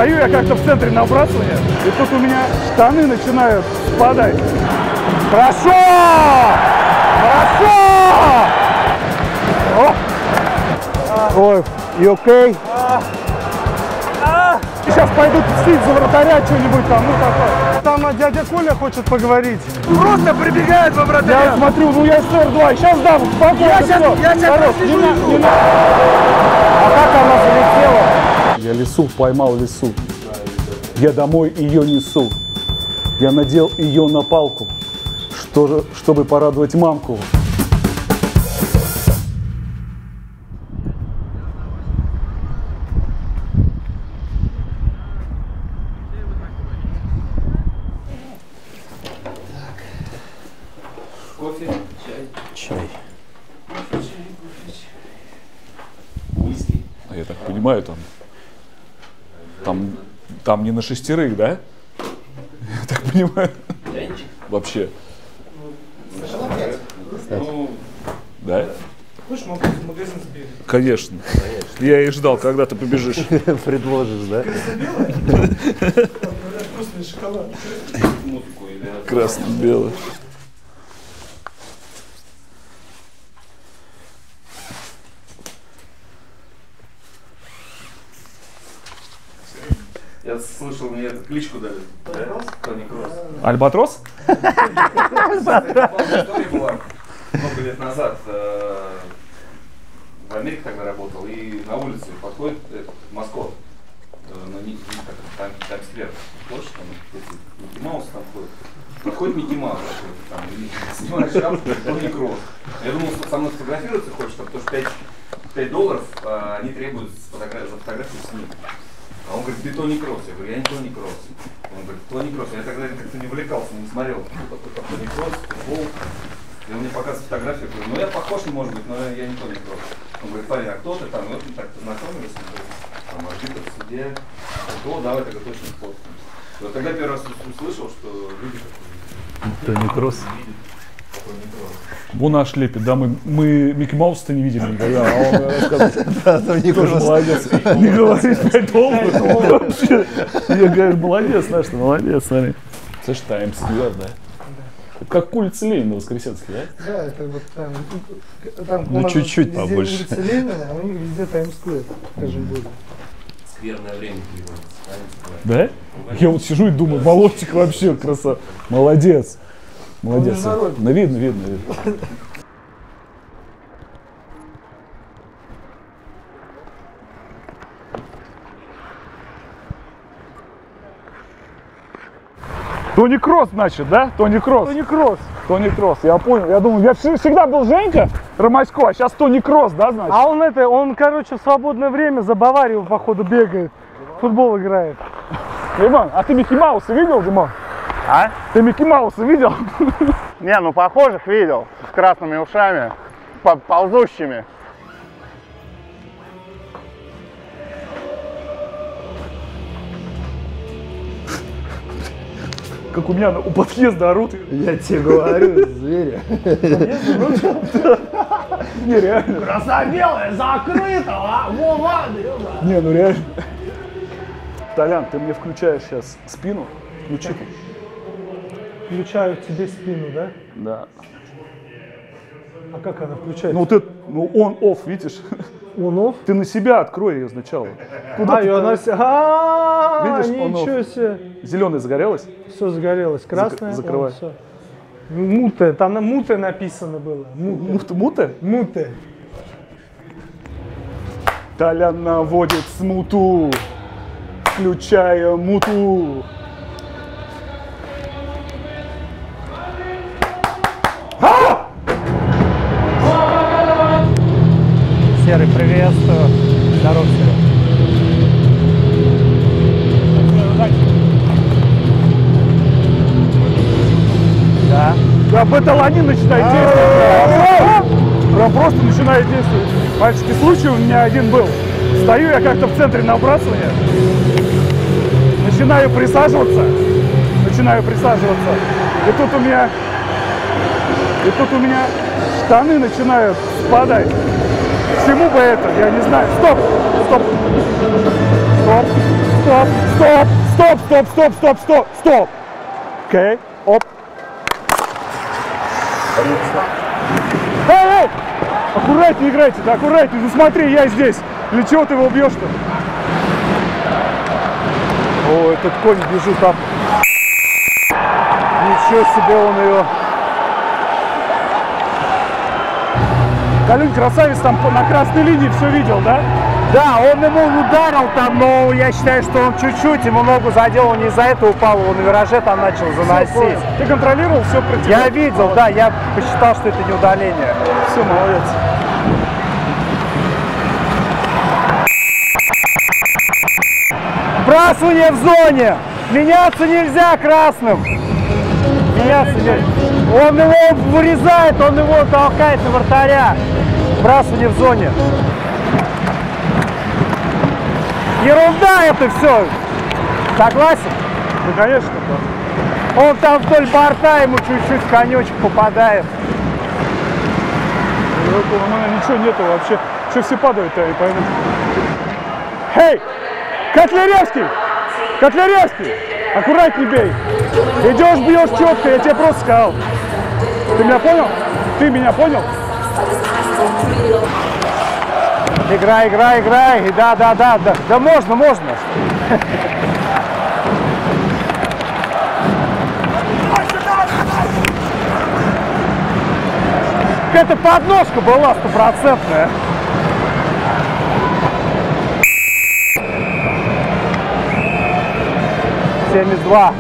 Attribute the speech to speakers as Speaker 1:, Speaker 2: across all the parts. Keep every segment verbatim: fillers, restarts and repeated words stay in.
Speaker 1: Стою я как-то в центре набрасывания, и тут у меня штаны начинают спадать. Хорошо! Хорошо! О! Ой, you okay? Сейчас пойдут пстить за вратаря что-нибудь там, ну такое.
Speaker 2: Там дядя Коля хочет поговорить.
Speaker 3: Просто прибегает во вратаря.
Speaker 1: Я смотрю, ну я сэр два, сейчас дам, спокойно.
Speaker 3: Я сейчас, я сейчас прослежу игру.
Speaker 1: А как она залетела? Я лису поймал лису. Я домой ее несу. Я надел ее на палку, что, чтобы порадовать мамку.
Speaker 3: Кофе, чай.
Speaker 1: Чай.
Speaker 3: Кофе, чай, кофе, чай. Виски.
Speaker 1: А я так понимаю, там, там, там не на шестерых, да? Я так понимаю.
Speaker 3: Чайничек?
Speaker 1: Вообще.
Speaker 3: Ну,
Speaker 1: Да?
Speaker 2: Хочешь, могу в магазин сбегать?
Speaker 1: Конечно. Я и ждал, когда ты побежишь.
Speaker 4: Предложишь, да?
Speaker 2: Вкусный шоколад.
Speaker 3: музыку или...
Speaker 1: Красно-белый.
Speaker 3: Я слышал, мне эту кличку дали. Да? Тони Кросс.
Speaker 1: Альбатрос?
Speaker 3: История была много лет назад. э, В Америке тогда работал, и на улице подходит этот маскот. э, На Ники, как это, там, Таймс-сквер. Площадь, там, эти Микки Маус там ходит. Подходит Микки Маус, там, и снимает шапку, Тони Кросс. Я думал, что со мной сфотографироваться хочешь, потому что пять долларов а, они требуют фотограф... за фотографию с ним. А он говорит, ты Тони Кросс. Я говорю, я не Тони Кросс. Он говорит, Тони Кросс. Я тогда как-то не увлекался, не смотрел. Кто такой Тони Кросс, футбол. И он мне показывает фотографию, я говорю, ну я похож, может быть, но я не Тони Кросс. Он говорит, парень, а кто ты там? И вот мы так познакомились, он говорит, там, арбитр, судья. О, давай тогда точно сфоткаем. И вот тогда первый раз услышал, что люди
Speaker 1: Тони Кросс.
Speaker 3: видят Тони Кросс.
Speaker 1: Вон наш лепит, да, мы, мы Микки Мауса-то не видели никогда, а он рассказывает.
Speaker 4: Да, Тони
Speaker 1: Тоже
Speaker 4: Кросс.
Speaker 1: молодец. Не говори пять долларов вообще. Я говорю, молодец, наш ты, молодец, смотри. Слышь, Таймс-сквер, да? Как улица Ленина, Воскресенский, да?
Speaker 2: Да, это вот там. там
Speaker 1: Ну,
Speaker 2: у нас
Speaker 1: чуть-чуть
Speaker 2: везде
Speaker 1: побольше.
Speaker 2: улица Ленина, а у них везде Таймс-сквер, скажем более.
Speaker 3: Скверное время переводится.
Speaker 1: Да? Я вот сижу и думаю, Володчик вообще красава. Молодец. Молодец. Ну, видно, видно, видно. Тони Кросс, значит, да? Тони Кросс.
Speaker 2: Тони Кросс.
Speaker 1: Тони Кросс, я понял. Я думаю, я вс- всегда был Женька Ромасько, а сейчас Тони Кросс, да, значит?
Speaker 2: А он это, он, короче, в свободное время за Баварию, походу, бегает. Футбол играет.
Speaker 1: Димон, а ты Микки Мауса видел, Димон?
Speaker 4: А?
Speaker 1: Ты Микки Мауса видел?
Speaker 4: Не, ну похожих видел. С красными ушами. по- Ползущими.
Speaker 1: Как у меня у подъезда орут.
Speaker 4: Я тебе говорю, звери.
Speaker 1: Не, реально.
Speaker 2: Краса белая, закрыта, а? Вова,
Speaker 1: Не, ну реально. Толян, ты мне включаешь сейчас спину. Включи.
Speaker 2: Включаю тебе спину, да?
Speaker 1: Да.
Speaker 2: А как она включается?
Speaker 1: Ну вот это, ну он-офф, видишь?
Speaker 2: Он-офф?
Speaker 1: Ты на себя открой ее сначала. Куда
Speaker 2: А,
Speaker 1: ты
Speaker 2: и она...
Speaker 1: там?
Speaker 2: А,
Speaker 1: Видишь, он-офф.
Speaker 2: ничего себе.
Speaker 1: Зеленая загорелась?
Speaker 2: Все загорелось. Красное.
Speaker 1: закрывай.
Speaker 2: О, всё. Муте. Там на муте написано было. Муте.
Speaker 1: Мута? Мута?
Speaker 2: Муте.
Speaker 1: Толян наводит смуту, включая муту.
Speaker 2: Серый, приветствую. Здоров, Серый. Да.
Speaker 1: Да, бета-аланин начинает действовать. Прям просто начинает действовать. Мальчики, случай у меня один был. Стою я как-то в центре набрасывания. Начинаю присаживаться. Начинаю присаживаться. И тут у меня... И тут у меня штаны начинают спадать. К чему бы это? Я не знаю. Стоп! Стоп! Стоп, стоп, стоп, стоп, стоп, стоп, стоп, стоп, стоп. Окей, оп. Эй, эй! Аккуратнее играйте, да, аккуратнее. Ну смотри, я здесь. Для чего ты его бьешь-то? О, этот конь бежит там. Ничего себе он ее. Калюнь, красавец, там на красной линии все видел, да?
Speaker 2: Да, он ему ударил там, но я считаю, что он чуть-чуть, ему ногу задел, он не из-за этого упал, его на вираже там начал заносить.
Speaker 1: Ты контролировал все против?
Speaker 2: Я видел, да, я посчитал, что это не удаление.
Speaker 1: Все, молодец.
Speaker 2: Вбрасывание в зоне! Меняться нельзя красным! Меняться нельзя. Он его вырезает, он его толкает на вратаря. Вбрасывание в зоне. Ерунда это все. Согласен?
Speaker 1: Ну, конечно.
Speaker 2: Он там вдоль борта, ему чуть-чуть в конечек попадает.
Speaker 1: Ну, у меня ничего нету вообще. Что все падают-то, я не пойму. Эй! Котляревский! Котляревский! Аккуратней бей! Идешь, бьешь четко, я тебе просто сказал. Ты меня понял? Ты меня понял?
Speaker 2: Играй, играй, играй. Да, да, да, да. Да можно, можно. Какая-то подножка была стопроцентная. семьдесят два.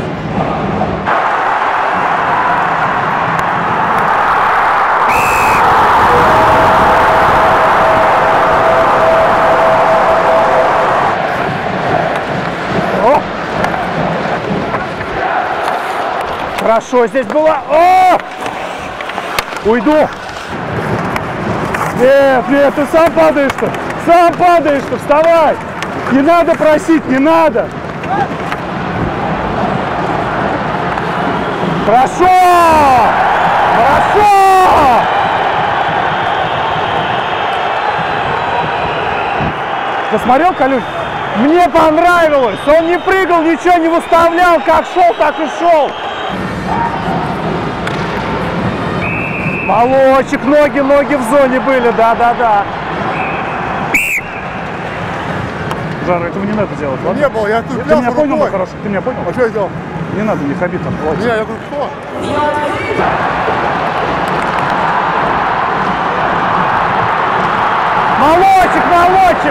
Speaker 2: О! Хорошо здесь было. О! Уйду.
Speaker 1: Нет, нет, ты сам падаешь-то. Сам падаешь-то, вставай. Не надо просить, не надо.
Speaker 2: Хорошо! Хорошо!
Speaker 1: Ты смотрел, Калюнь?
Speaker 2: Мне понравилось! Он не прыгал, ничего не выставлял, как шел, так и шел! Молочек, ноги, ноги в зоне были, да-да-да.
Speaker 1: Жар, этого не надо делать, ладно?
Speaker 4: Не было, я тут
Speaker 1: Ты меня понял, мой хороший? Ты меня понял?
Speaker 4: А что я сделал?
Speaker 1: Не надо, не хаби там.
Speaker 4: Не, я говорю, кто?
Speaker 2: Молочек, молочек!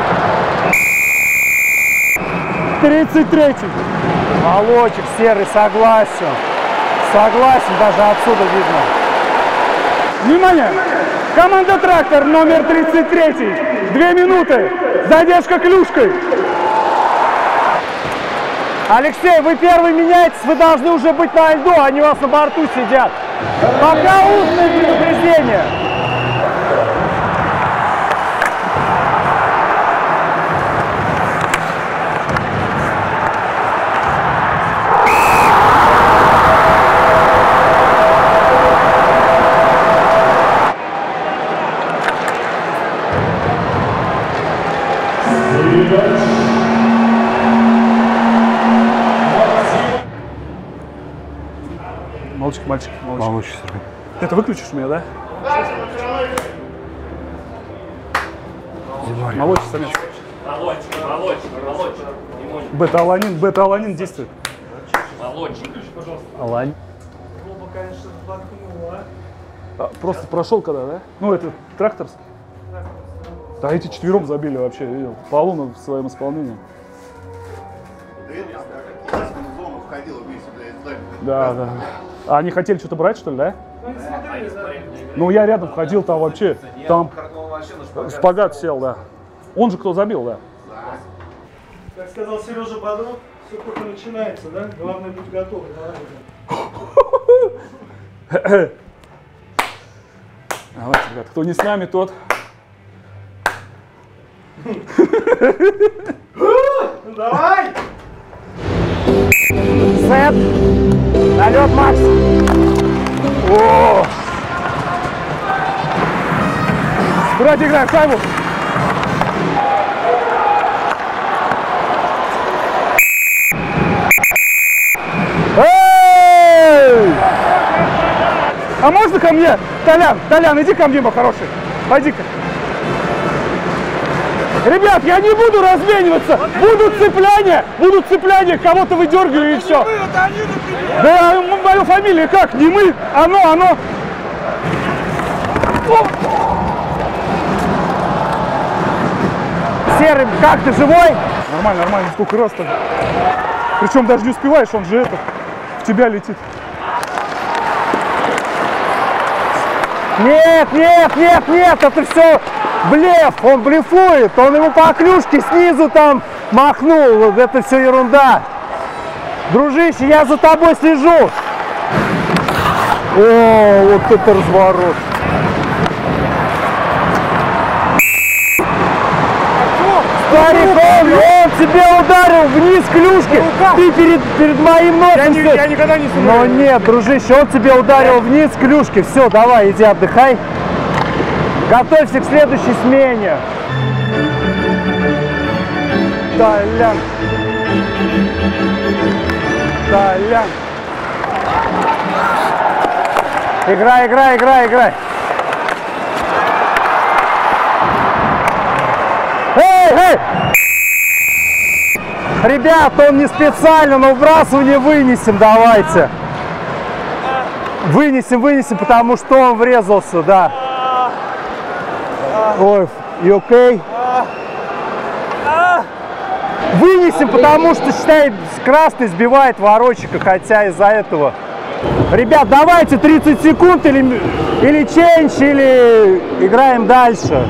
Speaker 1: тридцать третий.
Speaker 2: Молочек, серый, согласен. Согласен, даже отсюда видно.
Speaker 1: Внимание! Команда «Трактор» номер тридцать три. Две минуты. Задержка клюшкой.
Speaker 2: Алексей, вы первый меняетесь, вы должны уже быть на льду, они у вас на борту сидят. Пока устное предупреждение.
Speaker 1: Мальчик, мальчик, мальчик. Ты это выключишь у меня, да? Молочек, самец.
Speaker 3: Молочек, молочек, молочек.
Speaker 1: Бета-аланин, бета-аланин действует.
Speaker 3: Молочек.
Speaker 2: Алань.
Speaker 1: А, просто прошел когда, да? Ну, это трактор. Да, эти четвером забили вообще, я видел. Полуна в своем исполнении. Да, да. А они хотели что-то брать, что ли, да? Ну, я рядом ходил, там вообще, там шпагат сел, да. Он же кто забил, да.
Speaker 2: Как сказал Сережа Бодров, все только начинается, да? Главное быть готовым.
Speaker 1: Давайте, ребят, кто не с нами, тот.
Speaker 2: Давай! Сет! Налет, Макс!
Speaker 1: О! Брать, играем, шайбу!
Speaker 2: ко мне! Толян, Толян, иди ко мне, мой хороший. Пойди-ка. Ребят, я не буду размениваться. Будут цепляния, будут цепляния, кого-то выдергиваю и все. Да, мою фамилию как? Не мы, оно, оно. Серый, как ты, живой? Нормально, нормально, сколько раз так. Причем даже не успеваешь, он же это, в тебя летит. Нет, нет, нет, нет, это все блеф, он блефует, он ему по клюшке снизу там махнул, вот это все ерунда. Дружище, я за тобой слежу. О, вот это разворот. Старик, он, он тебе ударил вниз клюшки, ты перед, перед моим носом. Я, не, я никогда не сумею. Но нет, дружище, он тебе ударил вниз клюшки. Все, давай, иди отдыхай. Готовься к следующей смене. Толян. Толян. Играй, играй, играй, играй. Эй, эй! Ребят, он не специально, но вбрасывание вынесем, давайте. Вынесем, вынесем, потому что он врезался, да. Ой, you okay? Вынесем, потому что, считай, красный сбивает воротчика, хотя из-за этого. Ребят, давайте тридцать секунд или, или ченч, или играем дальше.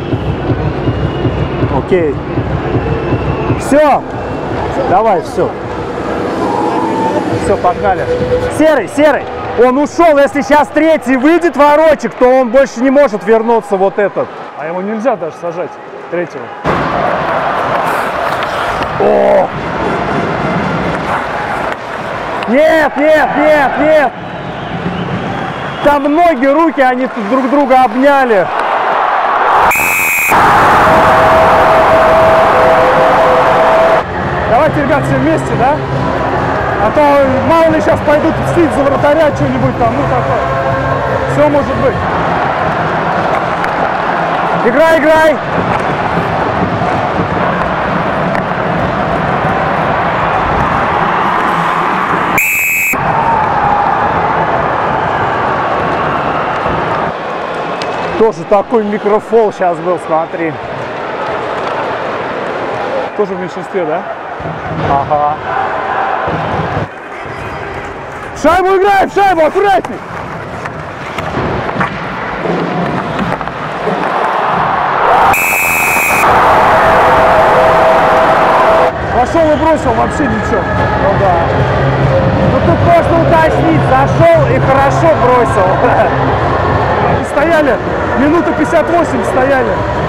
Speaker 2: Окей. Все. Давай, все. Все, погнали. Серый, серый. Он ушел. Если сейчас третий выйдет воротчик, то он больше не может вернуться, вот этот.
Speaker 1: А его нельзя даже сажать, третьего.
Speaker 2: О! Нет, нет, нет, нет. Там ноги, руки, они тут друг друга обняли. Давайте, ребят, все вместе, да? А то мало ли сейчас пойдут мстить за вратаря что-нибудь там, ну такое. Все может быть. Играй, играй! Тоже такой микрофол сейчас был, смотри.
Speaker 1: Тоже в меньшинстве, да?
Speaker 2: Ага. В шайбу играем, в шайбу, аккуратней! Пошел и бросил, вообще ничего. Ну да. Ну тут можно уточнить, зашел и хорошо бросил. И стояли, минута пятьдесят восемь стояли.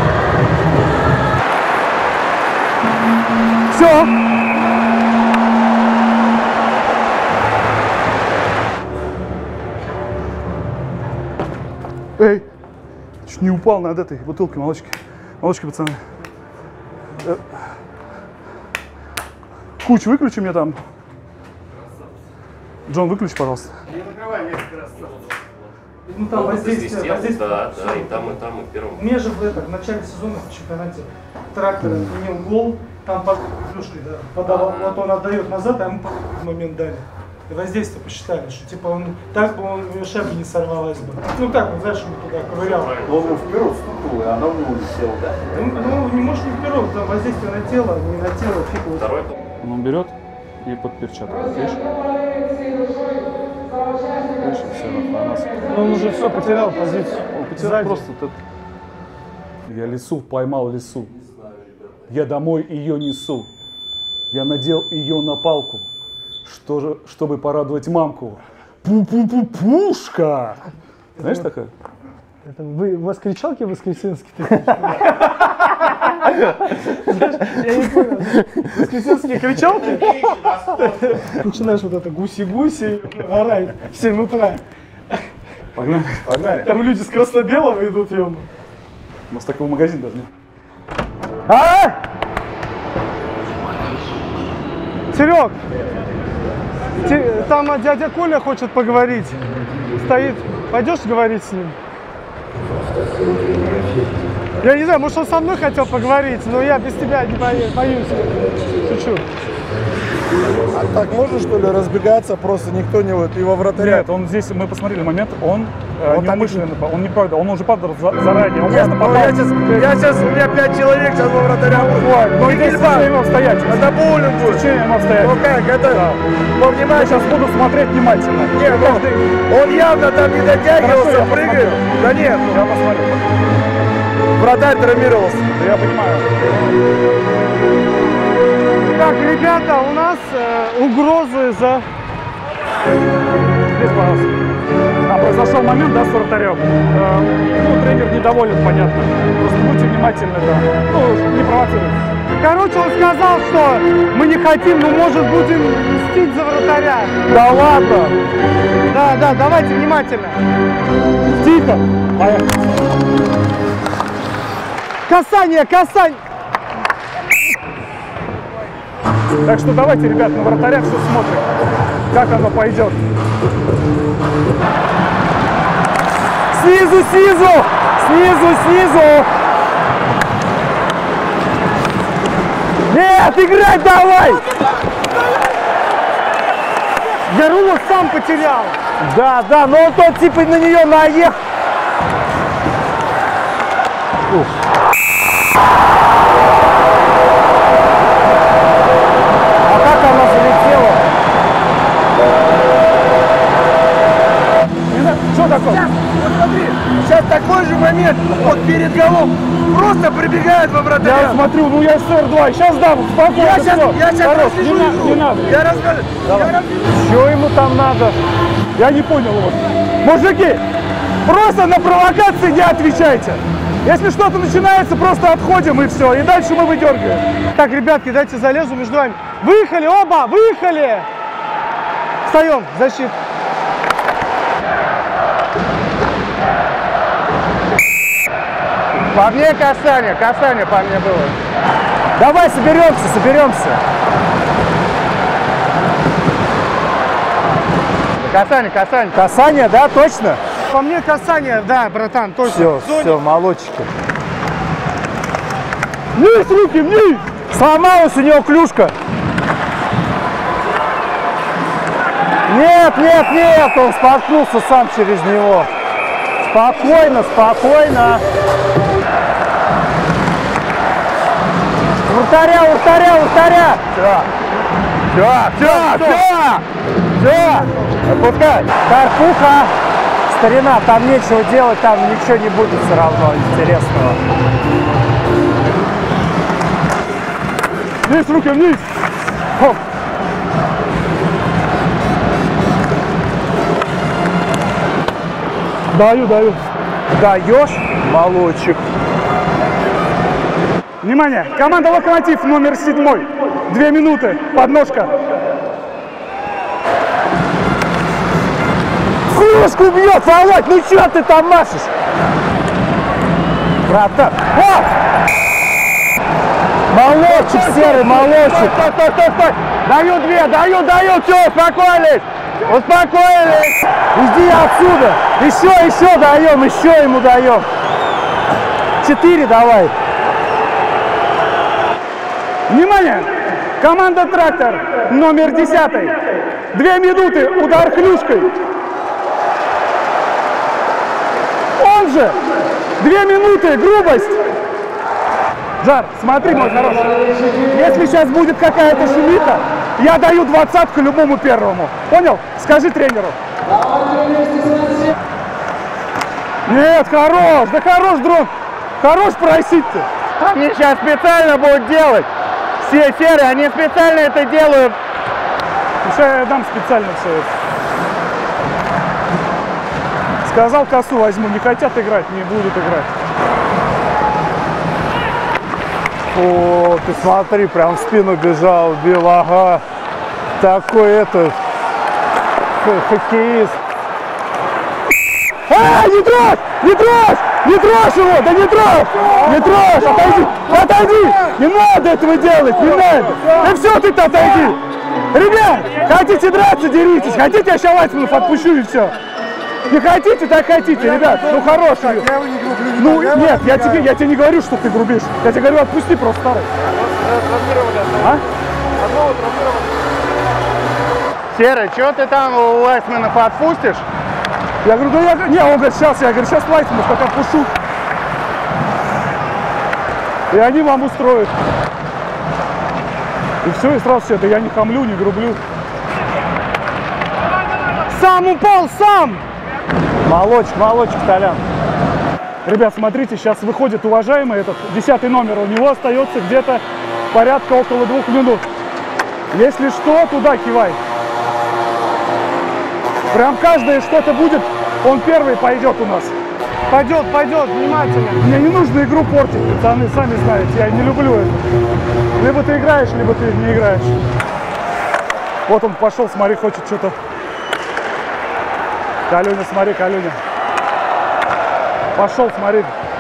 Speaker 2: Все. Эй, чуть не упал над этой бутылкой молочки. Молочки, пацаны. Куч, выключи мне там. Джон, выключи, пожалуйста.
Speaker 5: Не накрывай несколько раз.
Speaker 6: Ну там
Speaker 5: Ну,
Speaker 6: воздействие, воздействие.
Speaker 5: Да, да, и там, и там, и в первом.
Speaker 6: У меня же в, это, в начале сезона в чемпионате трактор отменил гол, там под клюшкой, да, подавал,
Speaker 5: Ага.
Speaker 6: вот он отдает назад, а ему в момент дали. И воздействие посчитали, что типа он так бы он у него шайба не сорвалась бы. Ну так вот, знаешь, он туда ковырял.
Speaker 7: Он ему вперед стукнул, и она в него летела, да?
Speaker 6: Ну, ну не можешь не вперед, там воздействие на тело, не на тело, фиг его.
Speaker 5: Второй.
Speaker 1: Он берет и под перчатку. Видишь? Видишь, все, нахуй,
Speaker 6: Но он уже все потерял позицию.
Speaker 1: Он потерял просто этот... Я лису поймал лису. Я домой ее несу. Я надел ее на палку, что же, чтобы порадовать мамку. Пу-пу-пу-пушка! Знаешь такая?
Speaker 6: Это вы, у вас кричалки воскресенские? Я не понял. Воскресенские кричалки? Начинаешь вот это гуси-гуси, орать в семь утра.
Speaker 1: Погнали. Погнали.
Speaker 6: Там люди с красно-белого идут, ё-моё.
Speaker 1: У нас такого магазина даже нет.
Speaker 2: А?
Speaker 6: Серег, те- там дядя Коля хочет поговорить. Стоит. Пойдешь говорить с ним? Я не знаю, может он со мной хотел поговорить, но я без тебя не боюсь. боюсь. Шучу.
Speaker 2: А так можно, что ли, разбегаться, просто никто не вот его вратаря?
Speaker 1: Нет, он здесь, мы посмотрели момент, он, э,
Speaker 2: Он
Speaker 1: неумышленно, он не правда, он уже падал за, заранее, он
Speaker 2: Нет,
Speaker 1: просто
Speaker 2: ну
Speaker 1: попал.
Speaker 2: я сейчас, я сейчас, у меня пять человек сейчас во вратаря будет.
Speaker 1: Но здесь течением обстоятельств.
Speaker 2: Это боулинг будет.
Speaker 1: Течением
Speaker 2: Ну
Speaker 1: обстоятельств.
Speaker 2: как, это
Speaker 1: Да.
Speaker 2: по
Speaker 1: Я
Speaker 2: вниманию.
Speaker 1: сейчас буду смотреть внимательно.
Speaker 2: Нет, ну,
Speaker 1: Каждый-
Speaker 2: он явно там не дотягивался,
Speaker 1: Хорошо, я
Speaker 2: прыгает.
Speaker 1: посмотрю.
Speaker 2: Да нет, ну,
Speaker 1: Я посмотрю.
Speaker 2: вратарь травмировался.
Speaker 1: Да я понимаю.
Speaker 6: Так, ребята, у нас э, угрозы за...
Speaker 1: Здесь, пожалуйста. Там произошел момент, да, с вратарем. Э, ну, тренер недоволен, понятно. Просто будьте внимательны, да. Ну, не провоцируйте.
Speaker 6: Короче, он сказал, что мы не хотим, но, может, будем мстить за вратаря.
Speaker 2: Да ладно.
Speaker 6: Да, да, давайте внимательно.
Speaker 1: Тихо. Поехали.
Speaker 6: Касание, касание.
Speaker 1: Так что давайте, ребят, на вратаря все смотрим, как оно пойдет.
Speaker 2: Снизу, снизу, снизу, снизу. Нет, играть давай.
Speaker 6: Ярулов сам потерял.
Speaker 2: Да, да, но он тот типа на нее наехал. А как она залетела?
Speaker 1: Не знаю, что такое?
Speaker 2: Сейчас, вот смотри, сейчас такой же момент, вот перед голом, просто прибегает во
Speaker 1: Я
Speaker 2: вратаря.
Speaker 1: смотрю, ну я эс эр два, сейчас дам, спокойно.
Speaker 2: Я сейчас,
Speaker 1: всё.
Speaker 2: я сейчас
Speaker 1: Хорош,
Speaker 2: разлежу
Speaker 1: не, на-
Speaker 2: игру.
Speaker 1: не надо.
Speaker 2: Я расскажу. Я разлежу.
Speaker 1: Что ему там надо? Я не понял вот. Мужики, просто на провокации не отвечайте. Если что-то начинается, просто отходим и все. И дальше мы выдергиваем.
Speaker 6: Так, ребятки, дайте залезу между вами. Выехали оба, выехали. Встаем, защита.
Speaker 4: По мне касание, касание по мне было.
Speaker 2: Давай, соберемся, соберемся.
Speaker 4: Касание, касание.
Speaker 2: Касание, да, точно?
Speaker 6: По мне касание, да, братан, точно.
Speaker 2: Все,
Speaker 6: В зоне.
Speaker 2: все, молодчики.
Speaker 1: Вниз руки, вниз!
Speaker 2: Сломалась у него клюшка. Нет, нет, нет, он споткнулся сам через него. Спокойно, спокойно. Вратаря, вратаря, вратаря. Все, все, все, все. Отпускай. Карпуха. Старина, там нечего делать, там ничего не будет все равно интересного.
Speaker 1: Вниз руки, вниз! Хоп. Даю, даю.
Speaker 2: Даешь, молодчик.
Speaker 1: Внимание! Команда «Локомотив» номер седьмой. Две минуты. Подножка.
Speaker 2: Кружку бьет, Володь, ну что ты там машешь? Братан, вот! Молодчик, серый, молодчик.
Speaker 4: Стой, стой, стой, стой. Даю две, даю, даю, все, успокоились. Успокоились.
Speaker 2: Иди отсюда. Еще, еще даем, еще ему даем. Четыре давай.
Speaker 1: Внимание! Команда «Трактор» номер десятый. Две минуты. Удар клюшкой. Он же! Две минуты! Грубость! Жар, смотри, мой хороший. Если сейчас будет какая-то шумиха, я даю двадцатку любому первому. Понял? Скажи тренеру. Нет, хорош! Да хорош, дрон! Хорош просить-то!
Speaker 4: Они сейчас специально будут делать. Все серые, они специально это делают.
Speaker 1: Сейчас я дам специально все это. Сказал, косу возьму. Не хотят играть, не будут играть.
Speaker 2: О, ты смотри, прям в спину бежал, бил, ага. Такой это, хоккеист.
Speaker 1: А, не трожь! Не трожь! Не трожь его! Да не трожь! Не трожь! Отойди! Отойди! Не надо этого делать! Не надо! Да все, ты-то отойди! Ребят, хотите драться, деритесь! Хотите, я сейчас Лайтманов отпущу и все! Не хотите, так хотите, ребят. Ну хороший.
Speaker 6: Я его не грублю.
Speaker 1: Ну нет, я тебе, я тебе не говорю, что ты грубишь. Я тебе говорю, отпусти просто старый. А?
Speaker 2: Серый, что ты там у Лайсманов отпустишь?
Speaker 1: Я говорю, ну я, не, он говорит, сейчас, я говорю, сейчас Лайсманов как отпущу. И они вам устроят. И все, и сразу все это, я не хамлю, не грублю.
Speaker 6: Сам упал, сам!
Speaker 1: Молочек, молочек, Толян. Ребят, смотрите, сейчас выходит уважаемый этот десятый номер, у него остается где-то порядка около двух минут. Если что, туда кивай. Прям каждое что-то будет, он первый пойдет у нас.
Speaker 6: Пойдет, пойдет, внимательно.
Speaker 1: Мне не нужно игру портить, пацаны, сами знаете, я не люблю это. Либо ты играешь, либо ты не играешь. Вот он пошел, смотри, хочет что-то. Калюня, смотри, Калюня. Пошел, смотри.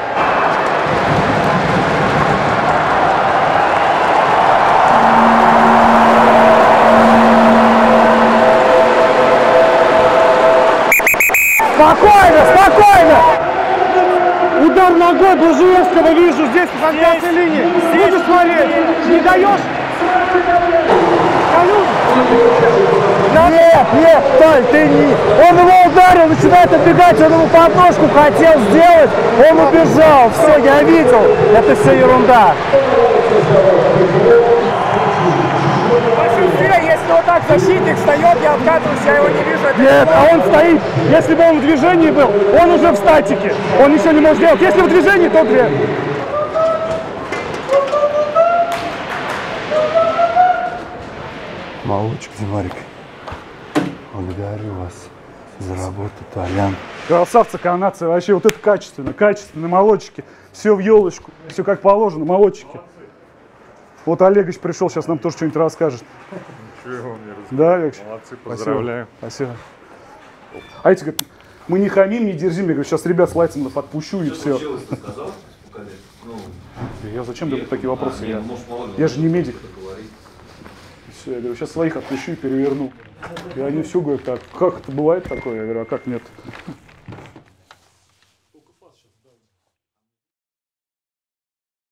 Speaker 6: Спокойно, спокойно! Удар ногой Буржуевского вижу здесь, в конце линии. Будешь смотреть. Не даешь?
Speaker 2: Нет, нет, Толь, ты не... Он его ударил, начинает отбегать, он ему подножку хотел сделать, он убежал. Все, я видел, это все ерунда.
Speaker 6: Если вот так защитник встает, я откатываюсь, я его не вижу. Это
Speaker 1: Нет, а он стоит. Если бы он в движении был, он уже в статике. Он ничего не может делать. Если в движении, то две.
Speaker 2: Молочек, Димарик, благодарю вас за работу, Толян.
Speaker 1: Красавцы канадцы. Вообще вот это качественно, качественно. Молодчики. Все в елочку. Все как положено. Молодчики. Вот Олегович пришел, сейчас нам тоже что-нибудь расскажет.
Speaker 8: Ничего вам не расскажу.
Speaker 1: Да, Олегович?
Speaker 8: Молодцы, поздравляю.
Speaker 1: Спасибо. Спасибо. А эти говорят, мы не хамим, не держим. Я говорю, сейчас ребят с Лайцманов отпущу и все. Я зачем тебе такие вопросы? Я, я же не медик. Все, я говорю, сейчас своих отпущу и переверну. И они все говорят, так, как это бывает такое? Я говорю, а как нет?